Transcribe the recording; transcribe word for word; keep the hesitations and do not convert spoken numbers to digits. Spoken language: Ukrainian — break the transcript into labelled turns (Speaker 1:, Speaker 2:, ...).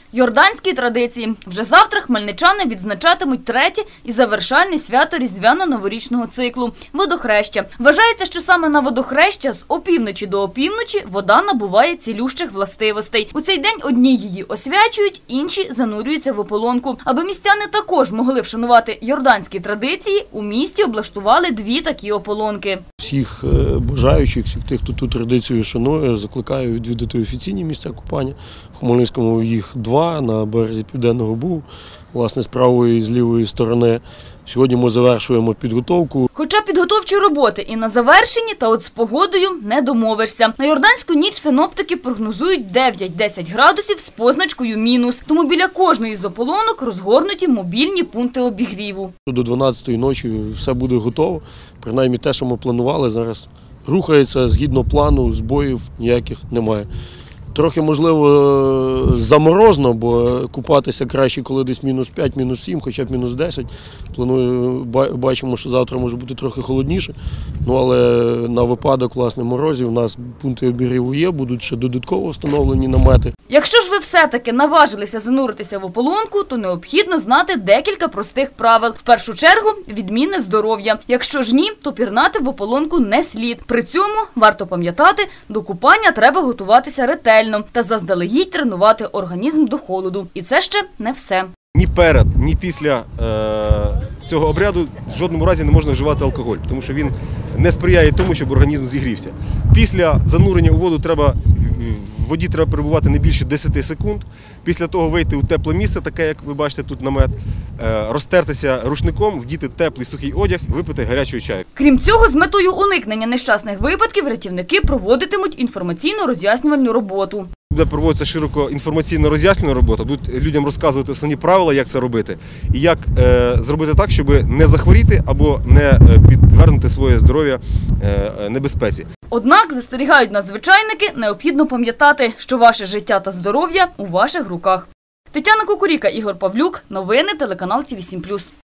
Speaker 1: Йорданські традиції. Вже завтра хмельничани відзначатимуть третє і завершальне свято різдвяно-новорічного циклу – водохреща. Вважається, що саме на водохреща з опівночі до опівночі вода набуває цілющих властивостей. У цей день одні її освячують, інші занурюються в ополонку. Аби містяни також могли вшанувати йорданські традиції, у місті облаштували дві такі ополонки.
Speaker 2: Всіх бажаючих, всіх тих, хто ту традицію шанує, закликаю відвідати офіційні місця купання. В Хмельницькому їх два, на березі Південного Бугу, власне, з правої і з лівої сторони. Сьогодні ми завершуємо підготовку.
Speaker 1: Хоча підготовчі роботи і на завершенні, та от з погодою не домовишся. На йорданську ніч синоптики прогнозують дев'ять-десять градусів з позначкою мінус. Тому біля кожної з ополонок розгорнуті мобільні пункти обігріву.
Speaker 2: До дванадцятої ночі все буде готово. Принаймні те, що ми планували, зараз рухається згідно плану, збоїв ніяких немає. Трохи, можливо, заморозно, бо купатися краще, коли десь мінус п'ять, мінус сім, хоча б мінус десять. Планую, бачимо, що завтра може бути трохи холодніше. Ну, але на випадок, власне, морозів у нас пункти обігріву є, будуть ще додатково встановлені намети.
Speaker 1: Якщо ж ви все-таки наважилися зануритися в ополонку, то необхідно знати декілька простих правил. В першу чергу – відмінне здоров'я. Якщо ж ні, то пірнати в ополонку не слід. При цьому, варто пам'ятати, до купання треба готуватися ретельно та заздалегідь тренувати організм до холоду. І це ще не все.
Speaker 3: Ні перед, ні після е цього обряду в жодному разі не можна вживати алкоголь, тому що він не сприяє тому, щоб організм зігрівся. Після занурення у воду треба, в воді треба перебувати не більше десяти секунд. Після того вийти у тепле місце, таке, як ви бачите тут намет, е розтертися рушником, вдіти теплий сухий одяг і випити гарячого чаю.
Speaker 1: Крім цього, з метою уникнення нещасних випадків рятівники проводитимуть інформаційно-роз'яснювальну роботу.
Speaker 3: Буде проводитися широко інформаційно-роз'яснювальна робота, будуть людям розказувати основні правила, як це робити, і як е, зробити так, щоб не захворіти або не підвернути своє здоров'я е, небезпеці.
Speaker 1: Однак, застерігають надзвичайники, необхідно пам'ятати, що ваше життя та здоров'я у ваших руках. Тетяна Кукуріка, Ігор Павлюк. Новини, телеканал Ті Ві сім плюс.